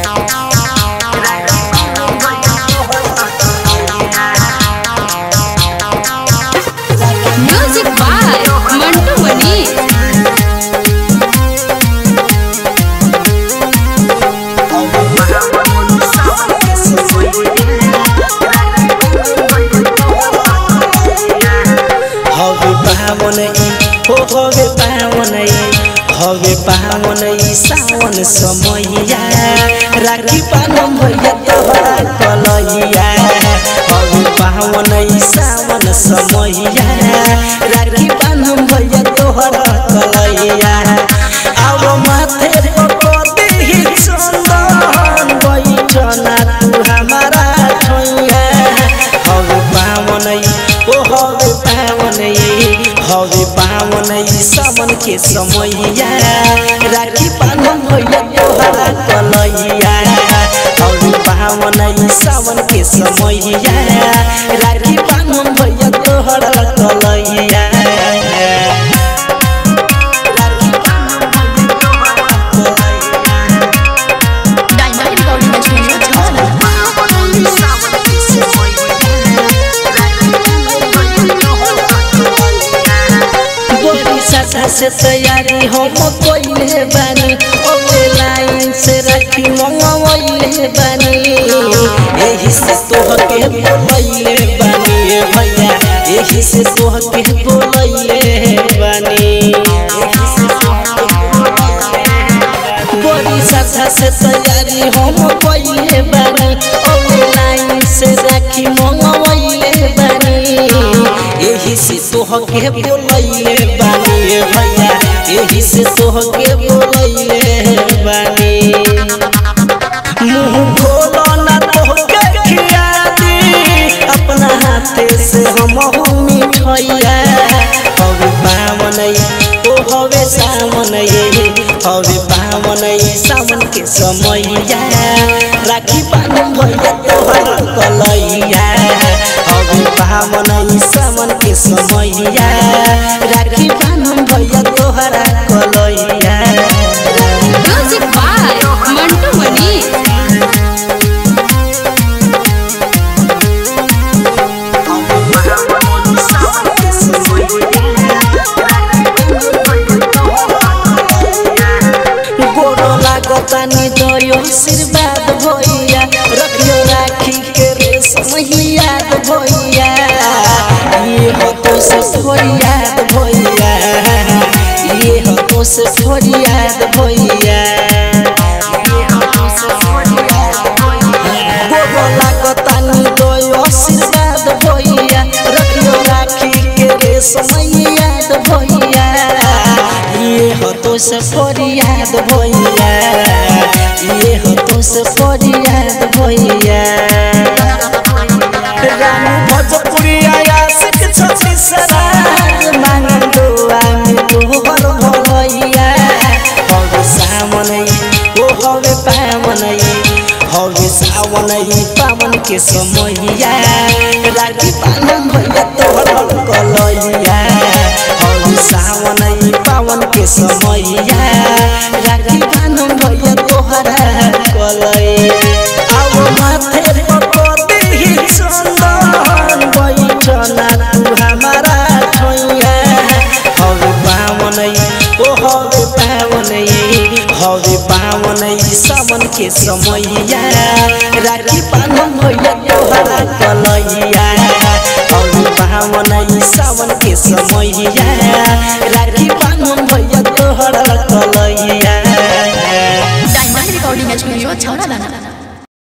Music by Mantu मनी। हवे पावन सावन समैया राखी पानम भैया तोहरा कलैया। हवे पावन सावन समैया राखी पानम भैया तोहरा कलैया। अब माथे पकड़े ही चंदन बैठना तू हमारा ठैया। हवे पावन हवे पावन सावन के समैया राखी पानम भैया तोहरा कलैया। हवे पावन सावन के समैया राखी पानम भैया तोहरा कलैया। से तैयारी हम कइले बानी ओके लाइन से राखी मंगवइले बानी। एही से तोहके बोलइले बानी भैया एही से तोहके बोलइले बानी। बड़ी श्रद्धा से तैयारी हम कइले बानी ओके लाइन से राखी मंगवइले बानी। एही से तोहके बोलइले बानी भैया एही से तोहके बोलइले बानी। मुँह खोलो ना तोहके खिया दी अपना हाथे से हम मिठैया। हवे पावन हवे सावन हवे पावन सावन के समैया राखी पानम भैया तोहरा कलैया। हवे पावन सावन के समैया राखी पानम भैया तोहरा कलैया। Music by Mantu Mani. गोनी दयो आशीर्वाद भैया रखियो राखी के रेशम याद भैया। ये हो तो से फरियाद भैया ये हो तो से फरियाद भैया। गोगो लागतानी दयो आशीर्वाद भैया रखियो राखी के रेशम याद भैया। ये हो तो से फरियाद भैया ये हो तो से फरियाद भैया। रानी भोजपुरिया आशिक छथि सराज मांगो आमी तोहर भलैया। हवे सावन हवे पावन हवे सावन पावन के समैया राखी पानम भैया तोहर कलैया। हवे सावन पावन के समैया राखी पानम भैया तोहरा कलैया। अब माथे पकड़े ही चंदन बैठना तू हमारा ठैया। हवे पावन हवे पावन सावन के समैया राखी पानम भैया तोहरा कलैया। हवे पावन सावन के समैया राखी पानम भैया तोहरा कलैया। डायमंड रिकॉर्डिंग स्टूडियो छौड़ा दाना।